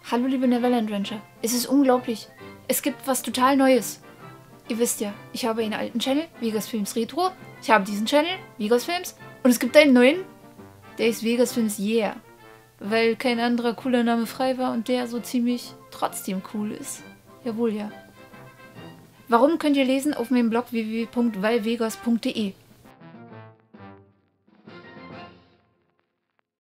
Hallo liebe Novella Adventure. Es ist unglaublich. Es gibt was total Neues. Ihr wisst ja, ich habe einen alten Channel, Vegas Films Retro. Ich habe diesen Channel, Vegas Films. Und es gibt einen neuen, der ist Vegas Films Yeah. Weil kein anderer cooler Name frei war und der so ziemlich trotzdem cool ist. Jawohl, ja. Warum könnt ihr lesen auf meinem Blog www.valvegas.de.